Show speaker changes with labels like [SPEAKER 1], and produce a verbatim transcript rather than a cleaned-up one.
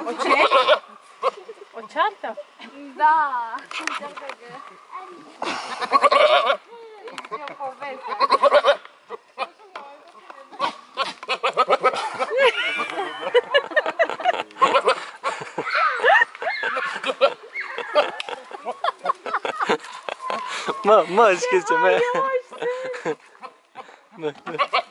[SPEAKER 1] O ce? O ceartă?
[SPEAKER 2] Da. Încearcă că... E o poveste.
[SPEAKER 3] Mă, mă, știi ce mea? Mă, mă.